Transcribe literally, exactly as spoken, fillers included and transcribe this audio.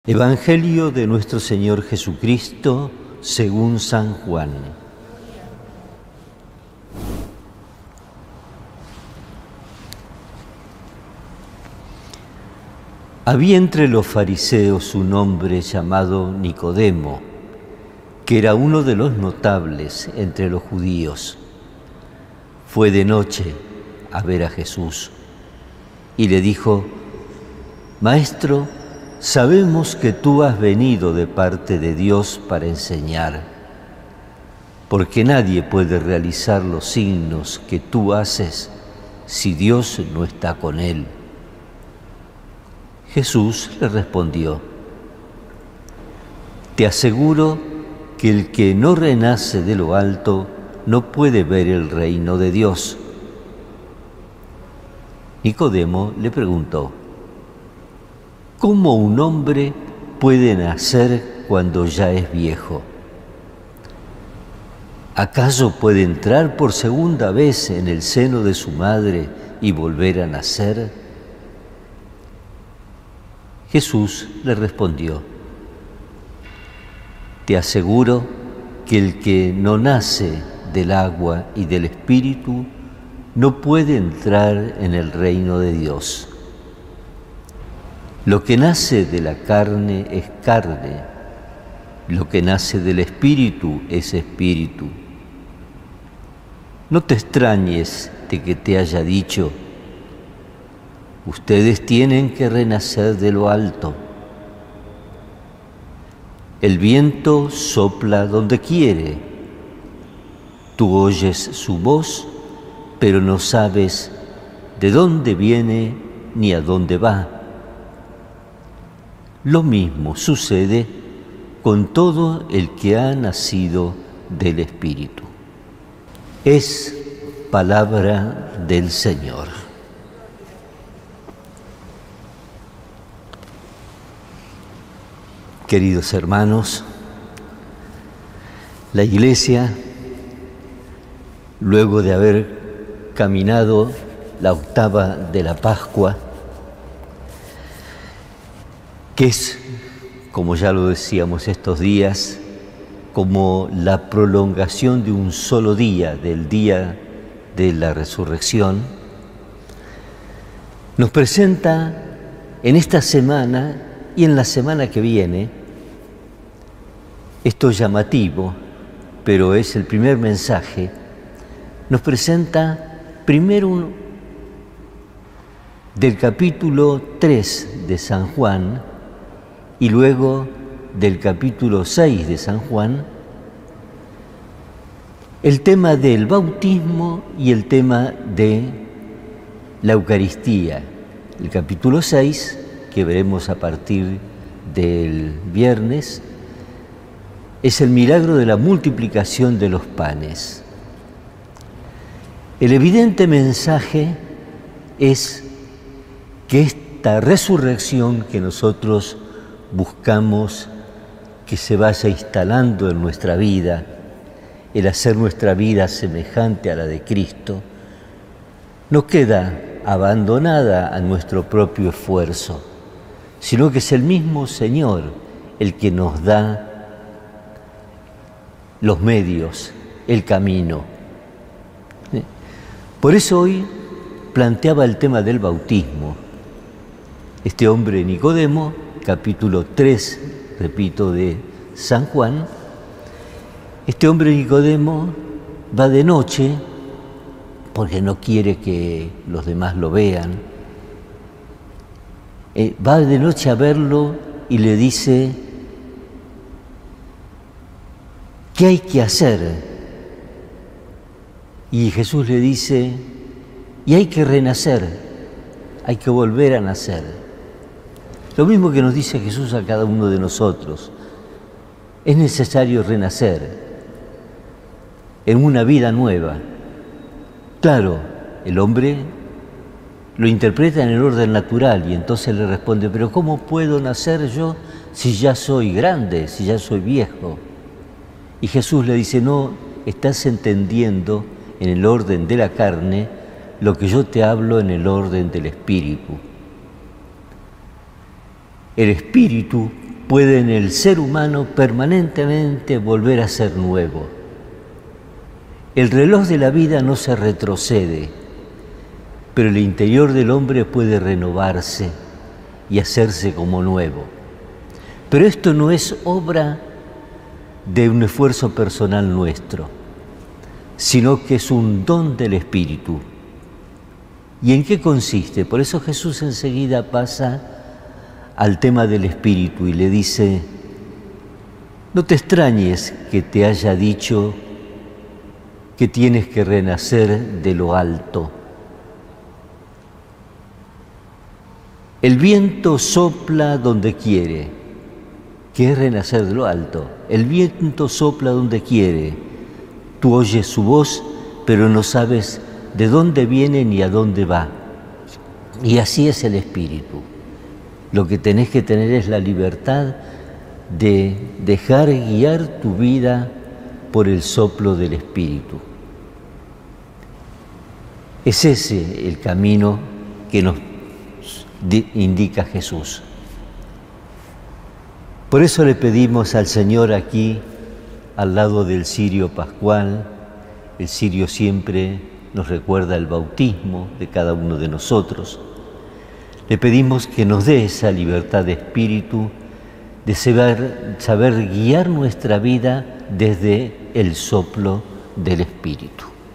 Evangelio de nuestro Señor Jesucristo según San Juan. Había entre los fariseos un hombre llamado Nicodemo, que era uno de los notables entre los judíos. Fue de noche a ver a Jesús y le dijo: Maestro, sabemos que tú has venido de parte de Dios para enseñar, porque nadie puede realizar los signos que tú haces si Dios no está con él. Jesús le respondió: Te aseguro que el que no renace de lo alto no puede ver el reino de Dios. Nicodemo le preguntó: ¿Cómo un hombre puede nacer cuando ya es viejo? ¿Acaso puede entrar por segunda vez en el seno de su madre y volver a nacer? Jesús le respondió: Te aseguro que el que no nace del agua y del Espíritu no puede entrar en el reino de Dios. Lo que nace de la carne es carne, lo que nace del Espíritu es Espíritu. No te extrañes de que te haya dicho: ustedes tienen que renacer de lo alto. El viento sopla donde quiere. Tú oyes su voz, pero no sabes de dónde viene ni a dónde va. Lo mismo sucede con todo el que ha nacido del Espíritu. Es palabra del Señor. Queridos hermanos, la Iglesia, luego de haber caminado la octava de la Pascua, que es, como ya lo decíamos estos días, como la prolongación de un solo día, del día de la resurrección, nos presenta en esta semana y en la semana que viene, esto es llamativo, pero es el primer mensaje, nos presenta primero un, del capítulo tres de San Juan, y luego del capítulo seis de San Juan, el tema del bautismo y el tema de la Eucaristía. El capítulo seis, que veremos a partir del viernes, es el milagro de la multiplicación de los panes. El evidente mensaje es que esta resurrección que nosotros buscamos que se vaya instalando en nuestra vida, el hacer nuestra vida semejante a la de Cristo, no queda abandonada a nuestro propio esfuerzo, sino que es el mismo Señor el que nos da los medios, el camino. Por eso hoy planteaba el tema del bautismo. Este hombre Nicodemo, capítulo tres, repito, de San Juan, este hombre Nicodemo va de noche porque no quiere que los demás lo vean. Eh, va de noche a verlo y le dice: ¿qué hay que hacer? Y Jesús le dice: y hay que renacer, hay que volver a nacer. Lo mismo que nos dice Jesús a cada uno de nosotros. Es necesario renacer en una vida nueva. Claro, el hombre lo interpreta en el orden natural y entonces le responde: pero ¿cómo puedo nacer yo si ya soy grande, si ya soy viejo? Y Jesús le dice: no, estás entendiendo en el orden de la carne lo que yo te hablo en el orden del Espíritu. El Espíritu puede en el ser humano permanentemente volver a ser nuevo. El reloj de la vida no se retrocede, pero el interior del hombre puede renovarse y hacerse como nuevo. Pero esto no es obra de un esfuerzo personal nuestro, sino que es un don del Espíritu. ¿Y en qué consiste? Por eso Jesús enseguida pasa al tema del Espíritu y le dice: no te extrañes que te haya dicho que tienes que renacer de lo alto. El viento sopla donde quiere. ¿Qué es renacer de lo alto? El viento sopla donde quiere. Tú oyes su voz, pero no sabes de dónde viene ni a dónde va. Y así es el Espíritu. Lo que tenés que tener es la libertad de dejar guiar tu vida por el soplo del Espíritu. Es ese el camino que nos indica Jesús. Por eso le pedimos al Señor aquí, al lado del cirio pascual. El cirio siempre nos recuerda el bautismo de cada uno de nosotros. Le pedimos que nos dé esa libertad de espíritu, de saber, saber guiar nuestra vida desde el soplo del Espíritu.